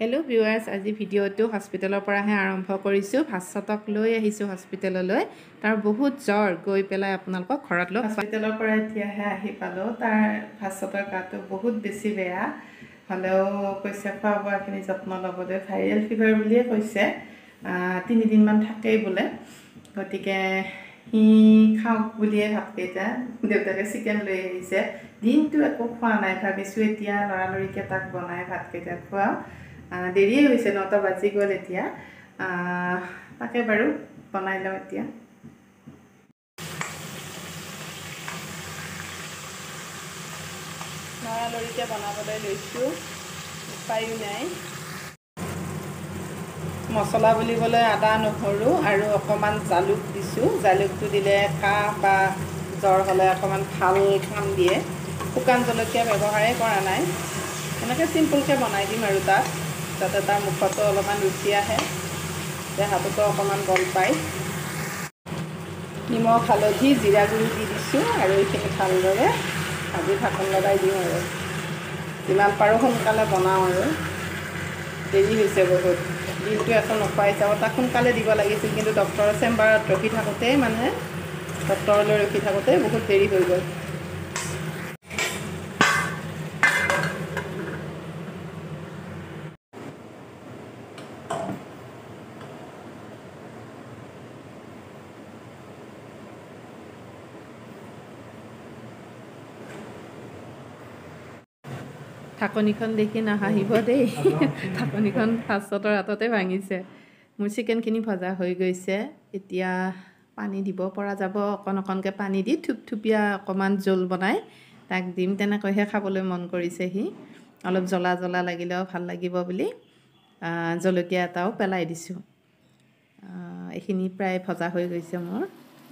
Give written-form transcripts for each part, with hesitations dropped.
Hello viewers, আজি ভিডিওটো হস্পিটেলৰ পৰাহে আৰম্ভ কৰিছো। ভাস্বতক লৈ আহিছো হস্পিটেললৈ। তাৰ বহুত জ্বৰ গৈ পেলাই আপোনালোকক ঘৰত লৈ হস্পিটেলৰ পৰা এতিয়াহে আহি পালো। তাৰ ভাস্বতৰ গাটো বহুত বেছি বেয়া। হলেও কৈছে খোৱা বোৱাখিনি যত্ন ল'বলৈ ভাইৰেল ফিভাৰ বুলিয়ে কৈছে। 3 দিন মান থাকেই বোলে। গতিকে হি খাওক বুলিয়ে ভাতকেইটা দেউতাকে চিকেন লৈ আহিছে। দিনটো একো খোৱা নাই, ভাবিছো এতিয়া লৰালৰিকে তাক বনাই ভাতকেইটা খোৱাও। দেৰিয়ে হৈছে 9টা বাজি গ'ল এতিয়া। তাকে বাৰু বনাই লওঁ এতিয়া। লৰালৰিকে বনাবলৈ লৈছোঁ, উপায়ো নাই। মছলা বুলিবলৈ আদা নহৰু আৰু অকণমান জালুক দিছোঁ। জালুকটো দিলে কাহ বা জ্বৰ হ'লে অকণমান ভাল কাম দিয়ে। শুকান জলকীয়া ব্যৱহাৰেই কৰা নাই, এনেকৈ চিম্পুলকৈ বনাই দিম আৰু তাত, যাতে তাৰ মুখতো অলপমান ৰুচি আহে, দেহাটোতো অকণমান বল পায়। নিমখ হালধি জিৰা গুড়ি দি দিছোঁ আৰু এইখিনি ভালদৰে ভাজি ঢাকন লগাই দিওঁ আৰু যিমান পাৰোঁ সোনকালে বনাওঁ আৰু দেৰি হৈছে বহুত। দিনটো একো নোখোৱাই যাব, তাক সোনকালে দিব লাগিছিল, কিন্তু ডক্টৰৰ চেম্বাৰত ৰখি থাকোঁতেই ডক্টৰলৈ ৰখি থাকোঁতেই বহুত দেৰি হৈ গ'ল। ঢাকনিখন দেখি নাহাঁহিব দেই, ঢাকনিখন ভাস্বতৰ হাততে ভাঙিছে। মোৰ চিকেনখিনি ভজা হৈ গৈছে, এতিয়া পানী দিব পৰা যাব। অকণকৈ পানী দি থুপথুপীয়া অকণমান জোল বনাই তাক দিম, তেনেকৈহে খাবলৈ মন কৰিছে সি। অলপ জ্বলা জ্বলা লাগিলেও ভাল লাগিব বুলি জলকীয়া এটাও পেলাই দিছোঁ। এইখিনি প্ৰায় ভজা হৈ গৈছে মোৰ।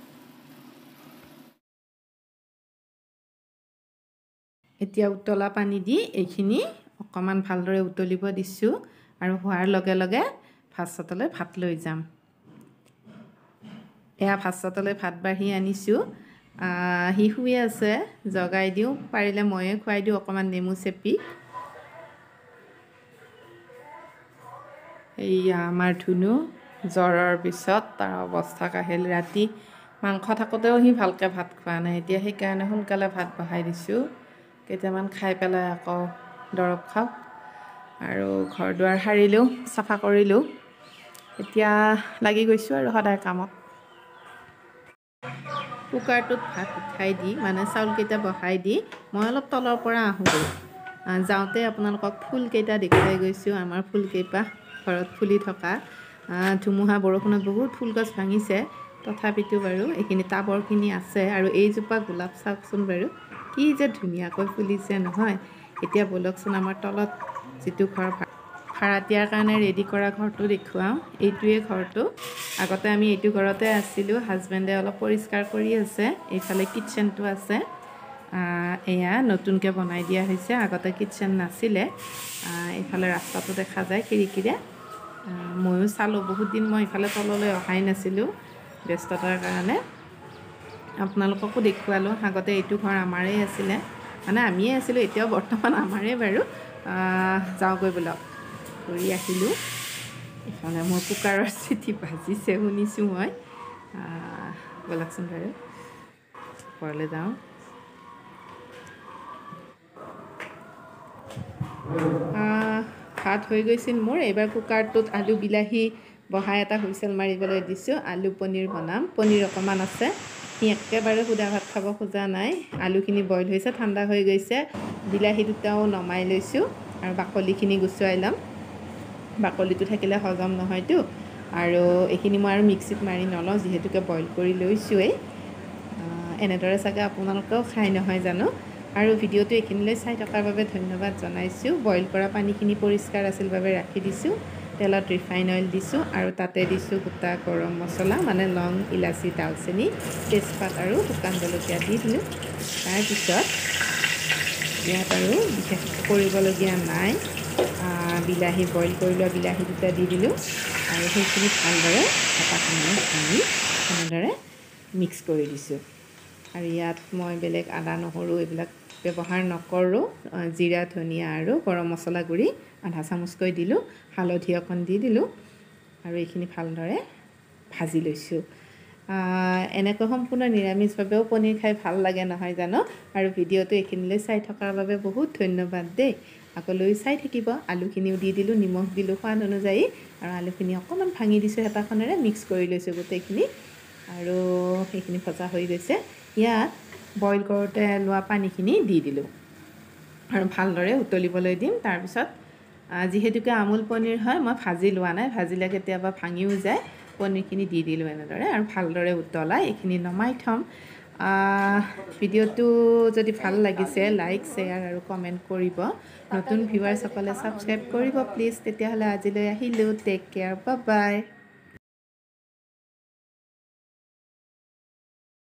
এতিয়া উতলা পানী দি এইখিনি অকণমান ভালদৰে উতলিব দিছোঁ আৰু হোৱাৰ লগে লগে ভাস্বতলৈ ভাত লৈ যাম। এয়া ভাস্বতলৈ ভাত বাঢ়ি আনিছোঁ। সি শুই আছে, জগাই দিওঁ, পাৰিলে ময়ে খুৱাই দিওঁ অকণমান নেমু চেপি। এইয়া আমাৰ ধুনু, জ্বৰৰ পিছত তাৰ অৱস্থা কাহিল। ৰাতি মাংস থাকোঁতেও সি ভালকৈ ভাত খোৱা নাই, এতিয়া সেইকাৰণে সোনকালে ভাত বহাই দিছোঁ। কেইটামান খাই পেলাই আকৌ দৰৱ খাওক। আৰু ঘৰ দুৱাৰ সাৰিলোঁ, চাফা কৰিলোঁ। এতিয়া লাগি গৈছোঁ আৰু সদায় কামত। কুকাৰটোত ভাত উঠাই দি, মানে চাউলকেইটা বহাই দি মই অলপ তলৰ পৰা আহোঁ। যাওঁতে আপোনালোকক ফুলকেইটা দেখুৱাই গৈছোঁ। আমাৰ ফুলকেইপাহ ঘৰত ফুলি থকা। ধুমুহা বৰষুণত বহুত ফুলগছ ভাঙিছে, তথাপিতো বাৰু এইখিনি টাবৰখিনি আছে। আৰু এইজোপা গোলাপ চাওকচোন বাৰু, কি যে ধুনীয়াকৈ ফুলিছে নহয়। এতিয়া ব'লকচোন আমাৰ তলত যিটো ঘৰ ভাড়াতীয়াৰ কাৰণে ৰেডি কৰা ঘৰটো দেখুৱাওঁ। এইটোৱে ঘৰটো। আগতে আমি এইটো ঘৰতে আছিলোঁ। হাজবেণ্ডে অলপ পৰিষ্কাৰ কৰি আছে। এইফালে কিটচেনটো আছে। এয়া নতুনকৈ বনাই দিয়া হৈছে, আগতে কিটচেন নাছিলে। এইফালে ৰাস্তাটো দেখা যায় খিৰিকীৰে। ময়ো চালোঁ, বহুত দিন মই ইফালে তললৈ অহাই নাছিলোঁ ব্যস্ততাৰ কাৰণে। আপোনালোককো দেখুৱালোঁ। আগতে এইটো ঘৰ আমাৰেই আছিলে, মানে আমিয়ে আছিলোঁ, এতিয়াও বৰ্তমান আমাৰেই বাৰু। যাওঁগৈ ব'লক, ঘূৰি আহিলোঁ। এইফালে মোৰ কুকাৰৰ চিটি বাজিছে শুনিছোঁ মই। ব'লকচোন বাৰু ওপৰলৈ যাওঁ। ভাত হৈ গৈছিল মোৰ। এইবাৰ কুকাৰটোত আলু বিলাহী বহাই এটা হুইচেল মাৰিবলৈ দিছোঁ। আলু পনীৰ বনাম, পনীৰ অকণমান আছে। সি একেবাৰে সুদা ভাত খাব খোজা নাই। আলুখিনি বইল হৈছে, ঠাণ্ডা হৈ গৈছে। বিলাহী দুটাও নমাই লৈছোঁ আৰু বাকলিখিনি গুচুৱাই ল'ম। বাকলিটো থাকিলে হজম নহয়তো। আৰু এইখিনি মই আৰু মিক্সিত মাৰি নলওঁ, যিহেতুকে বইল কৰি লৈছোঁৱেই। এনেদৰে চাগে আপোনালোকেও খাই নহয় জানো। আৰু ভিডিঅ'টো এইখিনিলৈ চাই থকাৰ বাবে ধন্যবাদ জনাইছোঁ। বইল কৰা পানীখিনি পৰিষ্কাৰ আছিল বাবে ৰাখি দিছোঁ। তেলত ৰিফাইন অইল দিছোঁ আৰু তাতে দিছোঁ গোটা গৰম মছলা, মানে লং, ইলাচি, দালচেনি, তেজপাত আৰু শুকান জলকীয়া দি দিলোঁ। তাৰপিছত ইয়াত আৰু বিশেষ কৰিবলগীয়া নাই। বিলাহী বইল কৰি লোৱা বিলাহী দুটা দি দিলোঁ আৰু সেইখিনি ভালদৰে হেতাখনেৰে ভাঙি এনেদৰে মিক্স কৰি দিছোঁ। আৰু ইয়াত মই বেলেগ আদা নহৰু এইবিলাক ব্যৱহাৰ নকৰোঁ জিৰা ধনিয়া আৰু গৰম মছলা গুড়ি আধা চামুচকৈ দিলোঁ হালধি অকণ দি দিলোঁ আৰু এইখিনি ভালদৰে ভাজি লৈছোঁ এনেকৈ সম্পূৰ্ণ নিৰামিষভাৱেও পনীৰ খাই ভাল লাগে নহয় জানো আৰু ভিডিঅ'টো এইখিনিলৈ চাই থকাৰ বাবে বহুত ধন্যবাদ দেই আগলৈ চাই থাকিব আলুখিনিও দি দিলোঁ নিমখ দিলোঁ সোৱাদ অনুযায়ী আৰু আলুখিনি অকণমান ভাঙি দিছোঁ হেতাখনেৰে মিক্স কৰি লৈছোঁ গোটেইখিনি আৰু সেইখিনি ভজা হৈ গৈছে ইয়াত বইল কৰোঁতে লোৱা পানীখিনি দি দিলোঁ আৰু ভালদৰে উতলিবলৈ দিম তাৰপিছত যিহেতুকে আমুল পনীৰ হয় মই ভাজি লোৱা নাই ভাজিলে কেতিয়াবা ভাঙিও যায় পনীৰখিনি দি দিলোঁ এনেদৰে আৰু ভালদৰে উতলাই এইখিনি নমাই থ'ম ভিডিঅ'টো যদি ভাল লাগিছে লাইক শ্বেয়াৰ আৰু কমেণ্ট কৰিব নতুন ভিউৱাৰ্ছসকলে ছাবস্ক্ৰাইব কৰিব প্লিজ তেতিয়াহ'লে আজিলৈ আহিলোঁ টেক কেয়াৰ বাই বাই